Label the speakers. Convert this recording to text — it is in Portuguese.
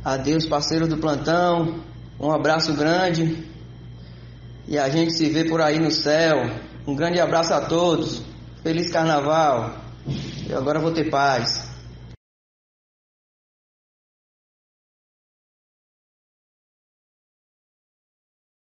Speaker 1: Adeus, parceiro do plantão. Um abraço grande. E a gente se vê por aí no céu. Um grande abraço a todos. Feliz carnaval. E agora eu vou ter paz.